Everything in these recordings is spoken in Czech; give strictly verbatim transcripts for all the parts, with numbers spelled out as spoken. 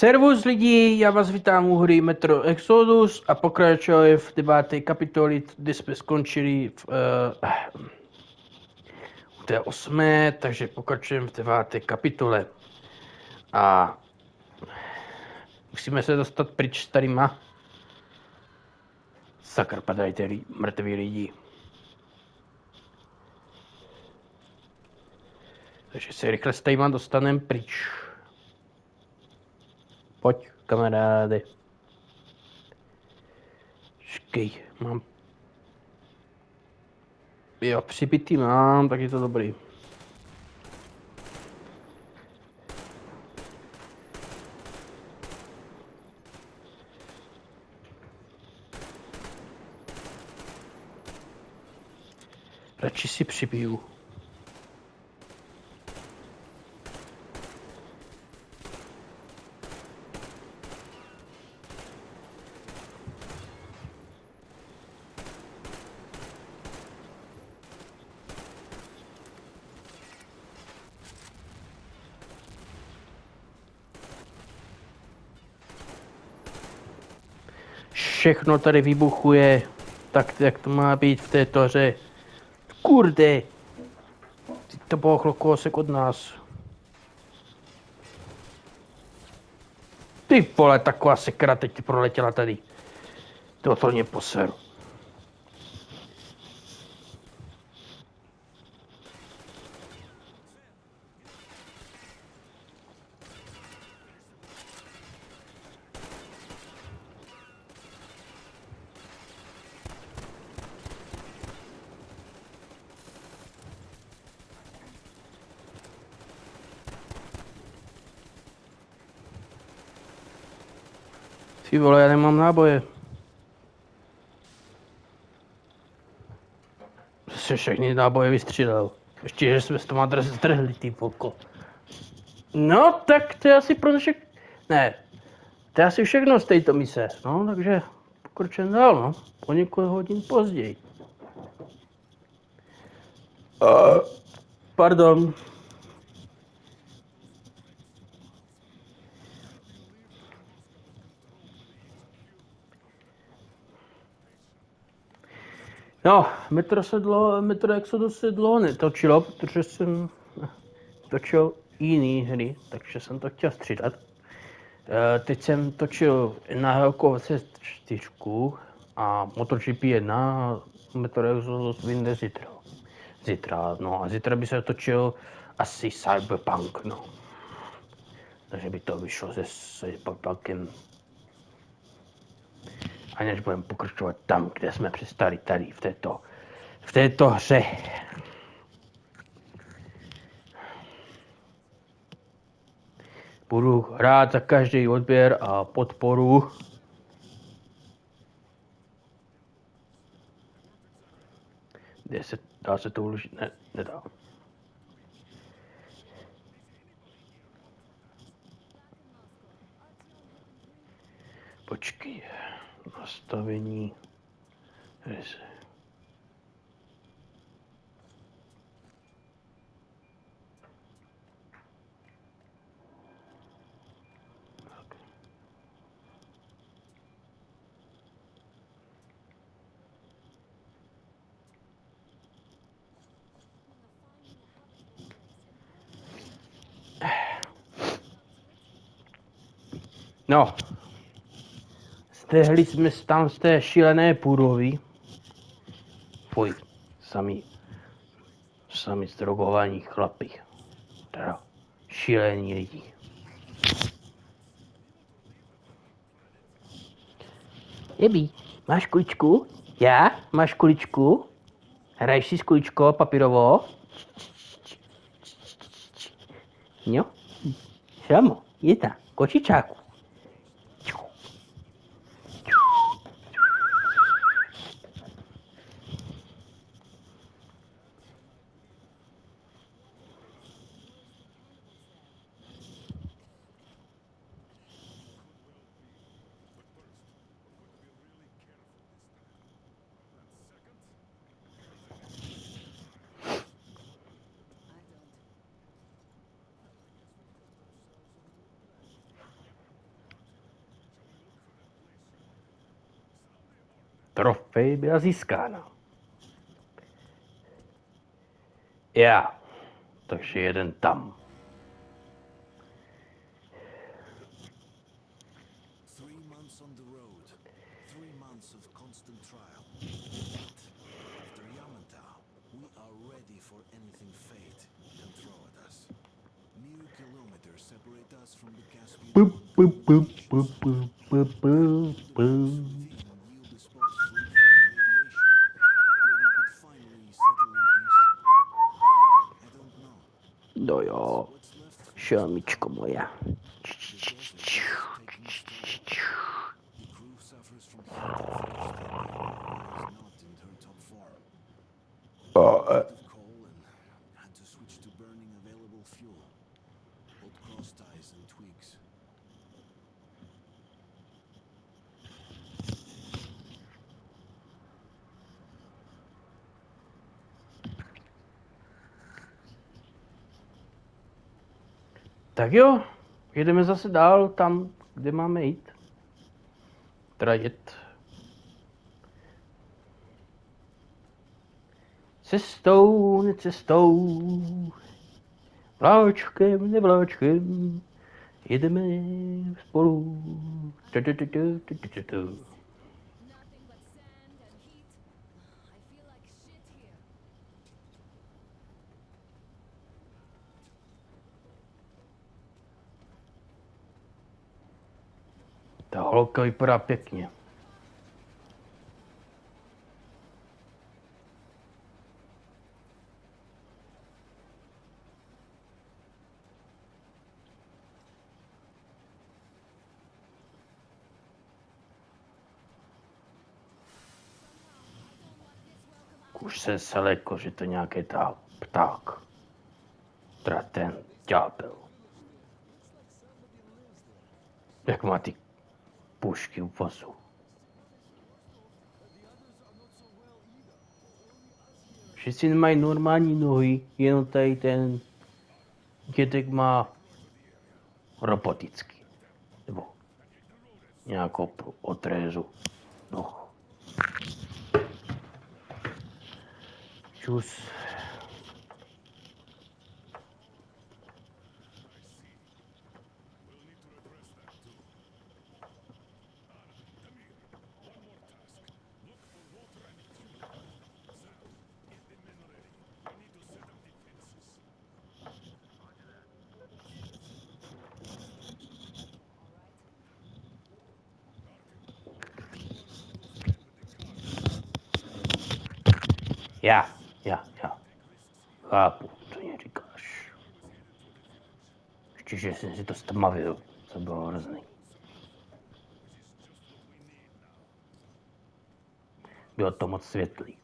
Servus lidi, já vás vítám u hry Metro Exodus a pokračujeme v deváté kapitoli, kdy jsme skončili v, uh, u té osmé, takže pokračujeme v deváté kapitole. A musíme se dostat pryč s tadyma. Sakra, padají ty mrtví lidi. Takže se rychle s tadyma dostaneme pryč. Pojď, kamaráde. Čekej, mám... Jo, přibitý mám, tak je to dobrý. Radši si přibiju. Všechno tady vybuchuje, tak jak to má být v této hře. Kurde! Teď to bohlo kousek od nás. Ty vole, taková sekera teď proletěla tady. To to mě poseru. Ty vole, já nemám náboje. Jsem všechny náboje vystřílel. Ještě, že jsme s tom adres zdrhli, ty volko. No, tak to je asi pro dnešek... Ne, to je asi všechno z této mise. No, takže pokročím dál, no. O několik hodin později. Uh, pardon. No, Metro, se dlouho, Metro Exodus se dlouho netočilo, protože jsem točil jiný hry, takže jsem to chtěl střídat. E, teď jsem točil na Helkovce čtyři a MotoGP jedna a Metro Exodus vyjde zítra. Zítra, no a zítra by se točil asi Cyberpunk, no. Takže by to vyšlo se Cyberpunkem. A než budeme pokračovat tam, kde jsme přestali, tady v této, v této hře. Budu rád za každý odběr a podporu. Kde se, dá se to uložit? Ne, nedá. Počkej. Nastavení. Reze. No. Stehli jsme tam z té šílené půdovy. Fuj, sami, sami zdrogovaní chlapi. Teda šílení lidi. Jebi, máš kuličku? Já? Máš kuličku? Hraješ si s kuličkou papírovou? Jo? Samo, je ta, kočičáku. Trofej byla získána. Já. Takže jeden tam. Bup, bup, bup, bup, bup, bup, bup, bup. No jo, šelmičko moja. Oh, uh. Tak jo, jedeme zase dál tam, kde máme jít. Teda jet. Cestou, necestou. Vláčkem, nevláčkem. Jedeme spolu. Tu, tu, tu, tu, tu, tu, tu, tu. Ta holka vypadá pěkně. Už se seleko, že to nějaký ta pták. Teda ten ďábel. Jak má ty pušky u vozu. Všichni nemají normální nohy, jenom tady ten dědek má robotický. Nebo nějakou otrézu. No. Čus. Já, já, já. Chápu, co mě říkáš. Ještě, že jsem si to stmavil, co bylo hrozný. Bylo to moc světlý.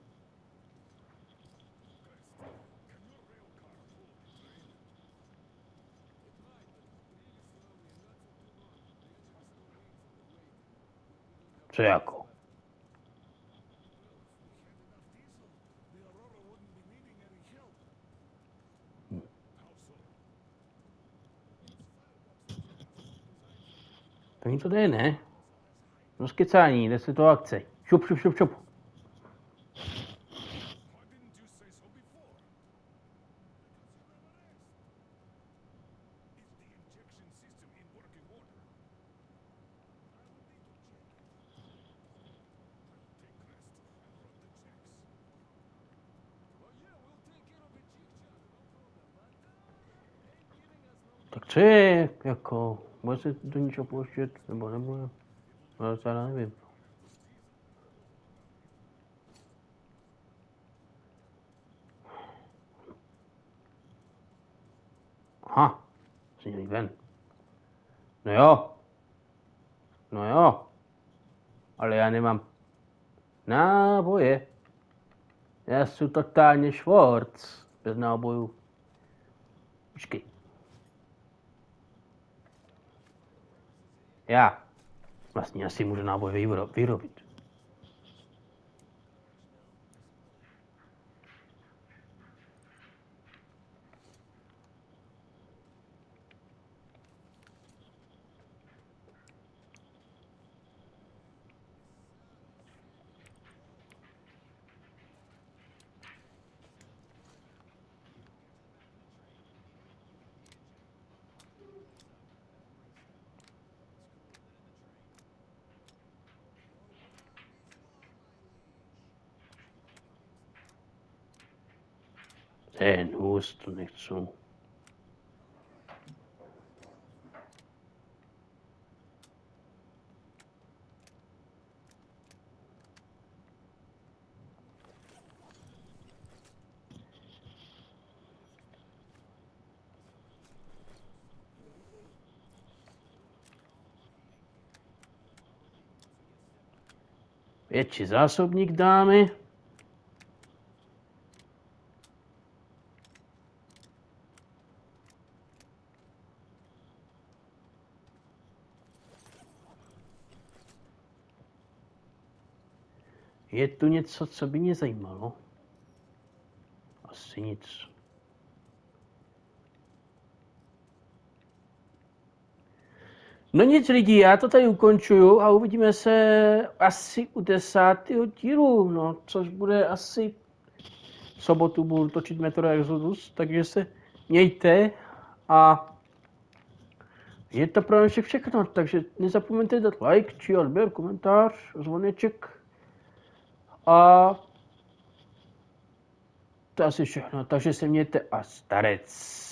Co jako? Hm. To něco jde, ne? No skecání, jde se to akce. Šup, šup, šup, šup. Tak co je, jako, bude se do něčeho pouštět, nebo nebude? No, to já nevím. Aha, si jít ven. No jo. No jo. Ale já nemám náboje. Já jsem totálně švorc. Bez nábojů. Počkej. Já. Vlastně asi můžu náboj vyrobit. Ten hůz, to nechci. Větší zásobník dáme. Je tu něco, co by mě zajímalo? Asi nic. No nic lidi, já to tady ukončuju a uvidíme se asi u desátého dílu, no, což bude asi v sobotu budu točit Metro Exodus, takže se mějte a je to pro mě všechno, takže nezapomeňte dát like, či odběr, komentář, zvoneček a to asi všechno, takže se mějte a starec.